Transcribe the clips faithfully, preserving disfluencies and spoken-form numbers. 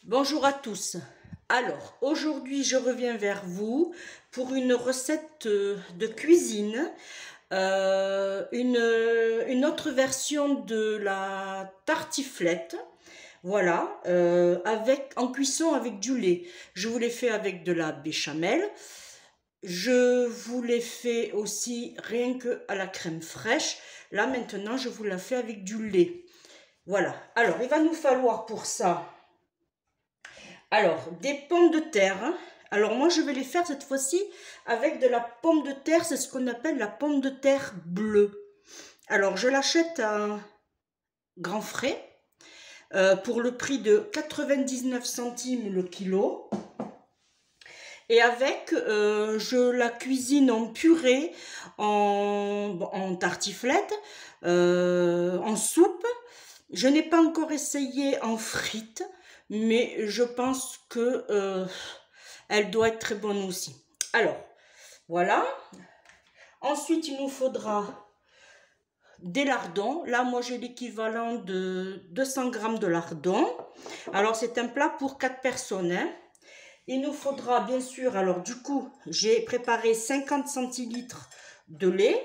Bonjour à tous. Alors, aujourd'hui, je reviens vers vous pour une recette de cuisine, euh, une, une autre version de la tartiflette. Voilà, euh, avec, en cuisson avec du lait. Je vous l'ai fait avec de la béchamel. Je vous l'ai fait aussi rien que à la crème fraîche. Là, maintenant, je vous la fais avec du lait. Voilà. Alors, il va nous falloir pour ça... Alors, des pommes de terre. Alors, moi, je vais les faire cette fois-ci avec de la pomme de terre. C'est ce qu'on appelle la pomme de terre bleue. Alors, je l'achète à grand frais euh, pour le prix de quatre-vingt-dix-neuf centimes le kilo. Et avec, euh, je la cuisine en purée, en, en tartiflette, euh, en soupe. Je n'ai pas encore essayé en frites, mais je pense que euh, elle doit être très bonne aussi. Alors, voilà. Ensuite, il nous faudra des lardons. Là, moi, j'ai l'équivalent de deux cents grammes de lardons. Alors, c'est un plat pour quatre personnes. Hein. Il nous faudra, bien sûr, alors du coup, j'ai préparé cinquante centilitres de lait.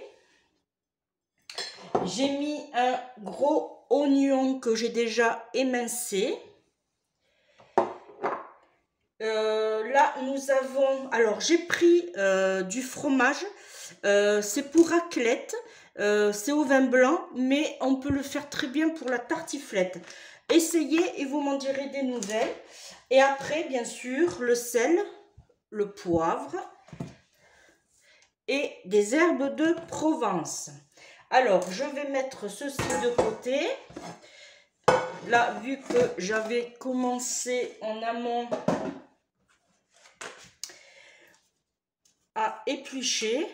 J'ai mis un gros oignon que j'ai déjà émincé. Euh, là, nous avons... Alors, j'ai pris euh, du fromage. Euh, c'est pour raclette. Euh, c'est au vin blanc, mais on peut le faire très bien pour la tartiflette. Essayez et vous m'en direz des nouvelles. Et après, bien sûr, le sel, le poivre et des herbes de Provence. Alors, je vais mettre ceci de côté. Là, vu que j'avais commencé en amont à éplucher.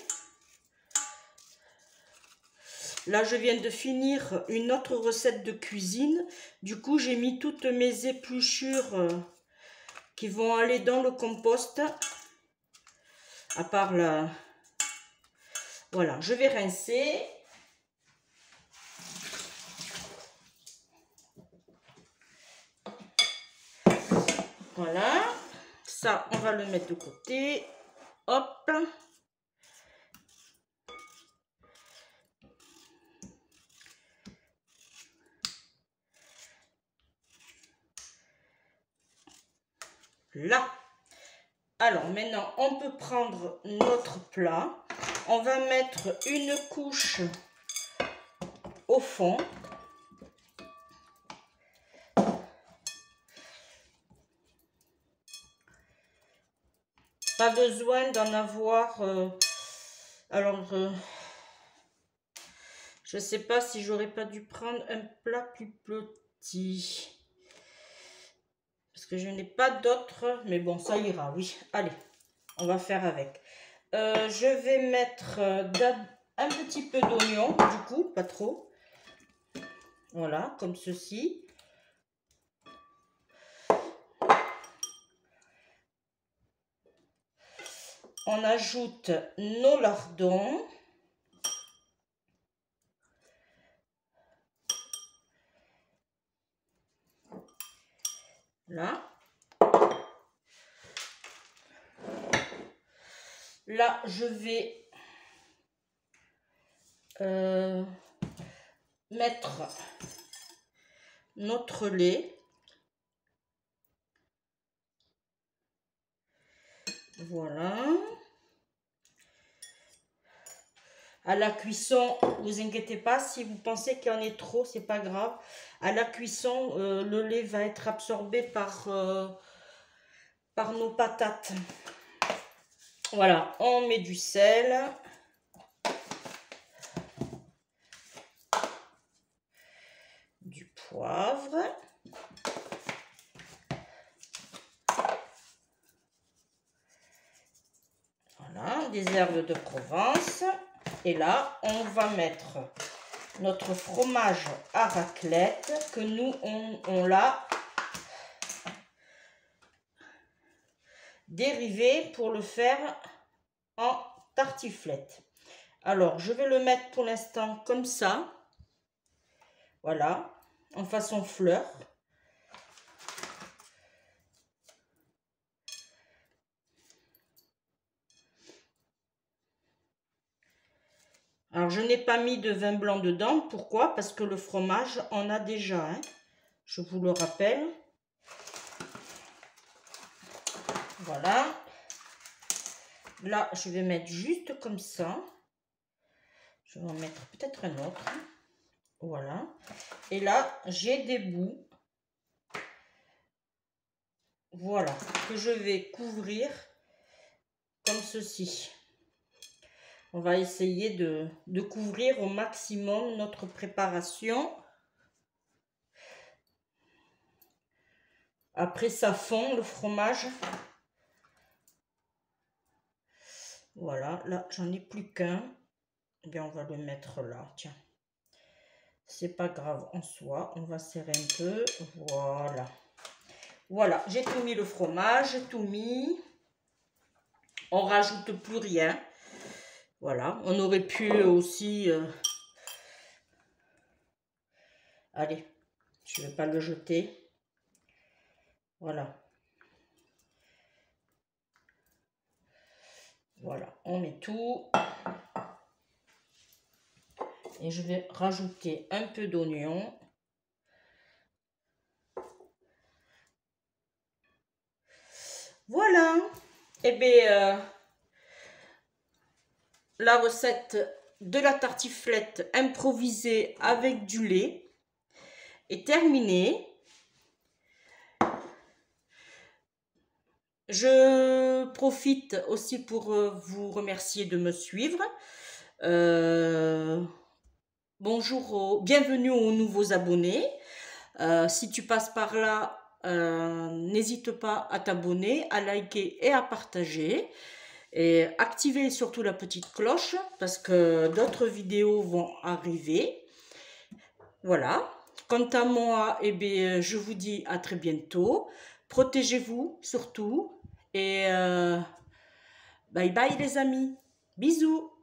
Là, je viens de finir une autre recette de cuisine. Du coup, j'ai mis toutes mes épluchures qui vont aller dans le compost. À part la... Voilà, je vais rincer. Voilà. Ça, on va le mettre de côté. Hop. Là. Alors maintenant, on peut prendre notre plat. On va mettre une couche au fond. Pas besoin d'en avoir... Euh, alors, euh, je ne sais pas si j'aurais pas dû prendre un plat plus petit. Parce que je n'ai pas d'autres, mais bon, ça ira, oui. Allez, on va faire avec. Euh, je vais mettre euh, un petit peu d'oignon, du coup, pas trop. Voilà, comme ceci. On ajoute nos lardons. Là. Là, je vais euh, mettre notre lait. Voilà. À la cuisson, vous inquiétez pas, si vous pensez qu'il y en est trop, c'est pas grave. À la cuisson, euh, le lait va être absorbé par, euh, par nos patates. Voilà, on met du sel. Du poivre. Voilà, des herbes de Provence. Et là, on va mettre notre fromage à raclette que nous, on, on l'a dérivé pour le faire en tartiflette. Alors, je vais le mettre pour l'instant comme ça. Voilà, en façon fleur. Alors, je n'ai pas mis de vin blanc dedans. Pourquoi? Parce que le fromage, on a déjà, hein. Je vous le rappelle. Voilà. Là, je vais mettre juste comme ça. Je vais en mettre peut-être un autre. Voilà. Et là, j'ai des bouts. Voilà. Que je vais couvrir comme ceci. On va essayer de, de couvrir au maximum notre préparation. Après, ça fond le fromage. Voilà, là, j'en ai plus qu'un. Eh bien, on va le mettre là, tiens. C'est pas grave en soi. On va serrer un peu. Voilà. Voilà, j'ai tout mis le fromage, j'ai tout mis. On rajoute plus rien. Voilà, on aurait pu aussi... Euh... Allez, je ne vais pas le jeter. Voilà. Voilà, on met tout. Et je vais rajouter un peu d'oignon. Voilà. Et bien, euh, la recette de la tartiflette improvisée avec du lait est terminée. Je profite aussi pour vous remercier de me suivre. Euh, bonjour, aux, bienvenue aux nouveaux abonnés. Euh, si tu passes par là, euh, n'hésite pas à t'abonner, à liker et à partager. Et activer surtout la petite cloche parce que d'autres vidéos vont arriver. Voilà. Quant à moi, eh bien, je vous dis à très bientôt. Protégez-vous surtout. Et euh, bye bye les amis. Bisous.